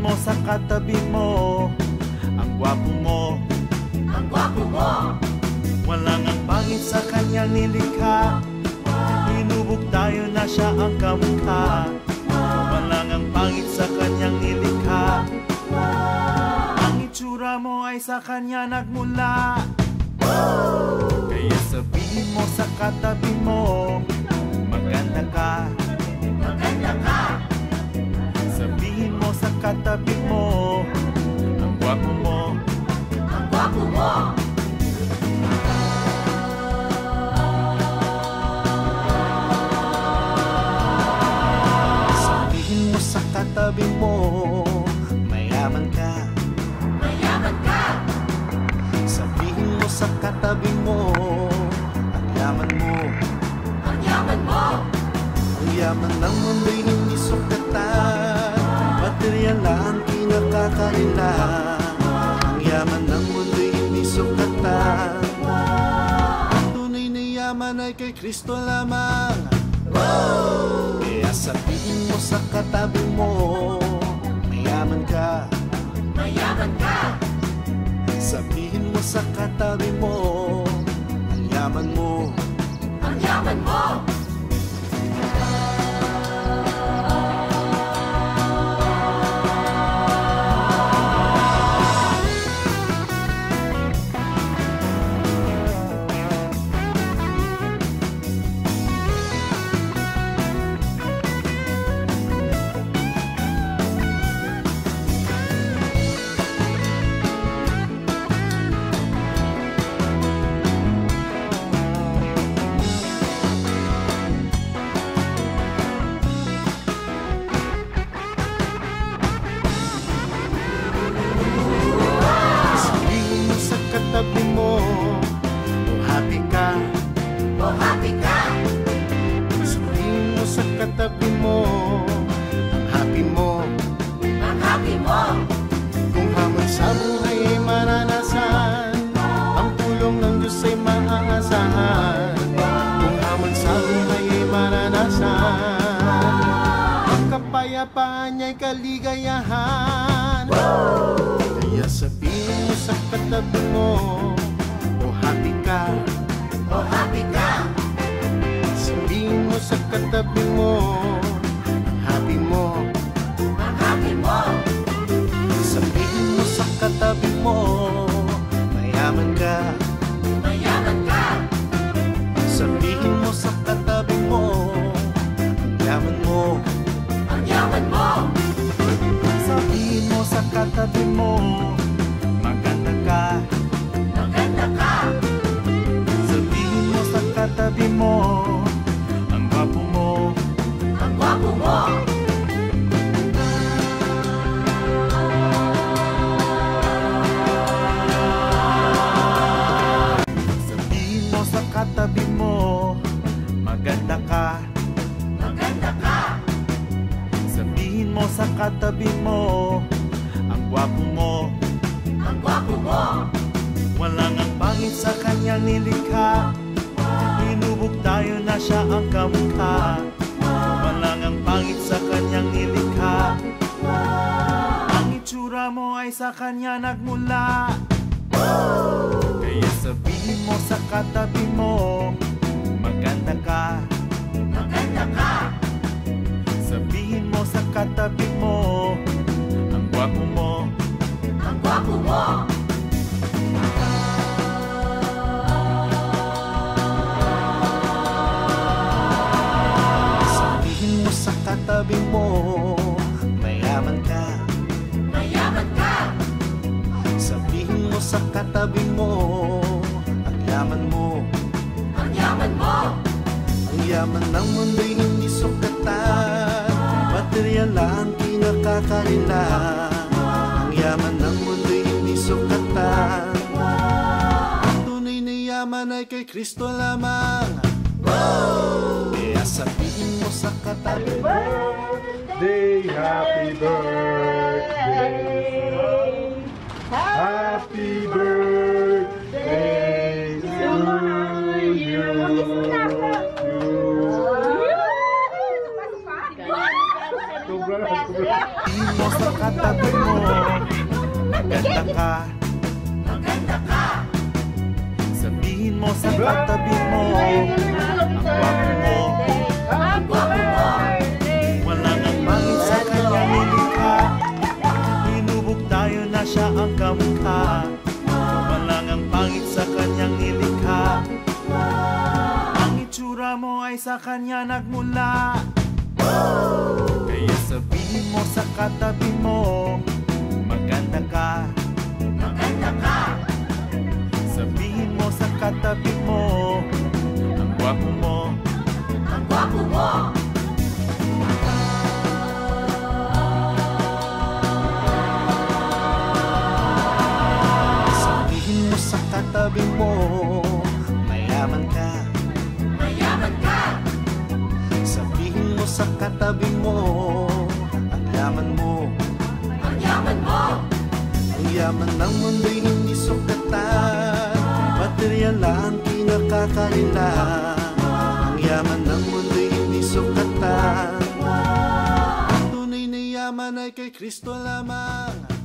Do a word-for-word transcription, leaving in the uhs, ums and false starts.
Sabihin mo sa katabi mo, ang gwapo mo, ang gwapo mo. walang ang pangit sa kanyang nilikha. Hinubog tayo na siya ang kamukha. Walang ang pangit sa kanyang nilikha. Ang itsura mo ay sa kanya nagmula. Kaya sabihin mo sa katabi mo, maganda ka, Maganda ka. sabihin mo sa katabi mo, ang gwapo mo, Ang gwapo mo. sabihin mo sa katabi mo, mayaman ka, Mayaman ka. sabihin mo sa katabi mo, ang yaman mo, Ang yaman mo. ang yaman ng mundo'y hindi sukatan, material lang kinakakailan. Ang yaman ng mundo'y hindi sukatan, ang tunay na yaman ay kay Kristo lamang. Kaya sabihin mo sa katabi mo, mayaman ka, Mayaman ka. sabihin mo sa katabi mo, ang yaman mo, Ang yaman mo. sabihin mo sa katabi mo, oh happy ka, Oh, happy ka. sabihin mo sa katabi mo, ang happy mo. Ang happy mo. Kung hamon sa buhay ay maranasan, ang tulong ng Diyos ay maaasahan. Kung hamon sa buhay ay maranasan, ang kapayapaan niya'y kaligayahan. Kaya sabihin mo sa katabi mo, oh happy ka, Oh, happy ka. sabihin mo sa katabi mo, ang happy mo. Ang happy mo. Sabihin mo sa katabi mo, mayaman ka, Mayaman ka. sabihin mo sa katabi mo, ang yaman mo. Ang yaman mo. Sabihin mo sa katabi mo, maganda ka, Maganda ka. sabihin mo sa katabi mo, ang gwapo mo. Ang gwapo mo. Sabihin mo sa katabi mo, maganda ka, Maganda ka. sabihin mo sa katabi mo, ang gwapo mo. Ang gwapo mo. Walang ang pangit sa kanyang nilikha. Hinubog tayo na siya ang kamukha. Walang ang pangit sa kanyang nilikha. Ang itsura mo ay sa kanya nagmula. Kaya sabihin mo sa katabi mo, maganda ka, Maganda ka. sabihin mo sa katabi mo, ang gwapo mo. Ang gwapo mo. Sabihin mo sa katabi mo, mayaman ka, Mayaman ka. sabihin mo sa katabi mo, ang yaman mo. Ang yaman mo. Ang yaman ng mundo'y hindi sukatan, material lang kinakakailan. Ang yaman ng mundo'y hindi sukatan, ang tunay na yaman ay kay Kristo lamang. Kaya sabihin mo sa katabi mo, Birthday, happy birthday, happy birthday to you. Sobra na, sobra. Sabihin mo sa katabi mo, maganda ka. Maganda ka. Sabihin mo sa katabi mo, ang gwapo mo. Ang gwapo mo. Wala nang pangit sa kanyang nilikha. Hinubog tayo na siya ang kamukha. Wala nang pangit sa kanyang nilikha. Ang itsura mo ay sa kanya nagmula. Kaya sabihin mo sa katabi mo, maganda ka. Maganda ka. Sabihin mo sa katabi mo, ang gwapo mo. Ang gwapo mo. Sabihin mo sa katabi mo, mayaman ka. Mayaman ka. Sabihin mo sa katabi mo, ang yaman mo. Ang yaman mo. Ang yaman ng mundo'y hindi sukatan, material lang kinakakailan. Ang yaman ng mundo'y hindi sukatan, ang tunay na yaman ay kay Kristo lamang.